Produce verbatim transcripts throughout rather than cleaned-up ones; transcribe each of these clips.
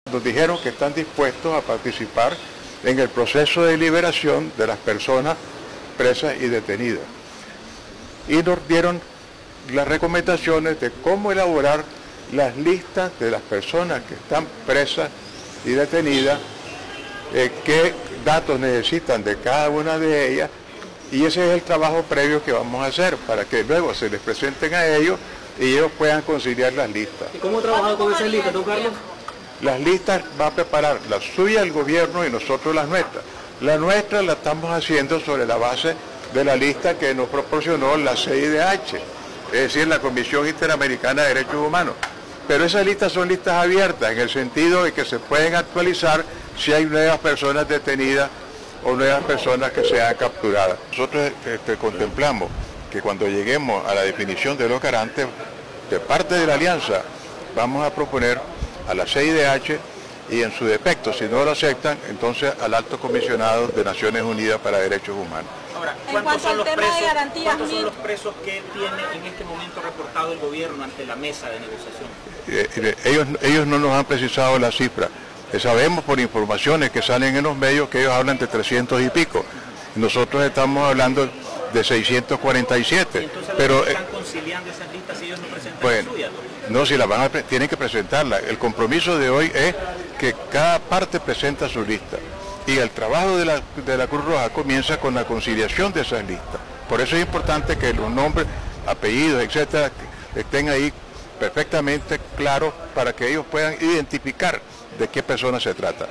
Nos dijeron que están dispuestos a participar en el proceso de liberación de las personas presas y detenidas. Y nos dieron las recomendaciones de cómo elaborar las listas de las personas que están presas y detenidas, eh, qué datos necesitan de cada una de ellas, y ese es el trabajo previo que vamos a hacer para que luego se les presenten a ellos y ellos puedan conciliar las listas. ¿Y cómo trabajado con esas listas, don Carlos? Las listas va a preparar la suya el gobierno y nosotros las nuestras. La nuestra la estamos haciendo sobre la base de la lista que nos proporcionó la C I D H, es decir, la Comisión Interamericana de Derechos Humanos. Pero esas listas son listas abiertas, en el sentido de que se pueden actualizar si hay nuevas personas detenidas o nuevas personas que sean capturadas. Nosotros este, contemplamos que cuando lleguemos a la definición de los garantes, de parte de la Alianza, vamos a proponer a la C I D H y en su defecto, si no lo aceptan, entonces al Alto Comisionado de Naciones Unidas para Derechos Humanos. Ahora, ¿cuántos son los presos, ¿cuántos son los presos que tiene en este momento reportado el gobierno ante la mesa de negociación? Eh, ellos, ellos no nos han precisado la cifra. Sabemos por informaciones que salen en los medios que ellos hablan de trescientos y pico. Nosotros estamos hablando de seiscientos cuarenta y siete. ¿Y entonces pero están conciliando esas listas si ellos no presentan bueno, la suya? No, si la van a, tienen que presentarla. El compromiso de hoy es que cada parte presenta su lista. Y el trabajo de la, de la Cruz Roja comienza con la conciliación de esas listas. Por eso es importante que los nombres, apellidos, etcétera, estén ahí perfectamente claros para que ellos puedan identificar de qué persona se trata.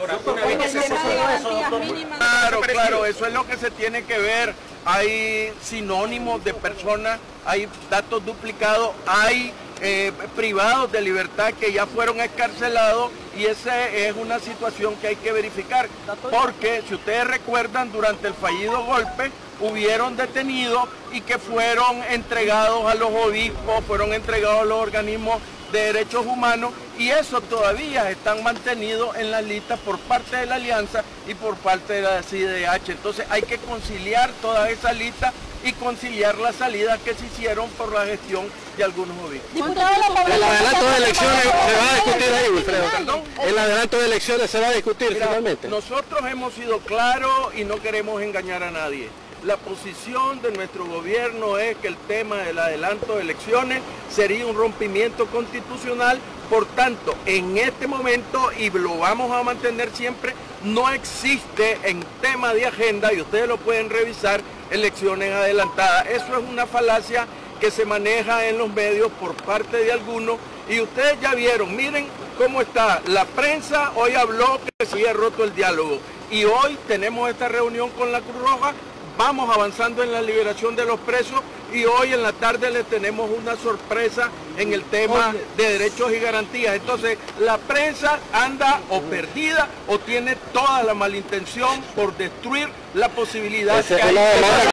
Claro, claro, eso es lo que se tiene que ver. Hay sinónimos de personas, hay datos duplicados, hay eh, privados de libertad que ya fueron excarcelados, y esa es una situación que hay que verificar. Porque si ustedes recuerdan, durante el fallido golpe hubieron detenidos y que fueron entregados a los obispos, fueron entregados a los organismos de derechos humanos, y eso todavía están mantenidos en las listas por parte de la Alianza y por parte de la C I D H. Entonces hay que conciliar todas esas listas y conciliar las salidas que se hicieron por la gestión de algunos obispos. El adelanto de elecciones se va a discutir ahí, Wilfredo. ¿Perdón? El adelanto de elecciones se va a discutir. Mira, finalmente. Nosotros hemos sido claros y no queremos engañar a nadie. La posición de nuestro gobierno es que el tema del adelanto de elecciones sería un rompimiento constitucional. Por tanto, en este momento, y lo vamos a mantener siempre, no existe en tema de agenda, y ustedes lo pueden revisar, elecciones adelantadas. Eso es una falacia que se maneja en los medios por parte de algunos, y ustedes ya vieron, miren cómo está. La prensa hoy habló que se había roto el diálogo, y hoy tenemos esta reunión con la Cruz Roja. Vamos avanzando en la liberación de los presos, y hoy en la tarde les tenemos una sorpresa en el tema de derechos y garantías. Entonces, la prensa anda o perdida o tiene toda la malintención por destruir la posibilidad que hay.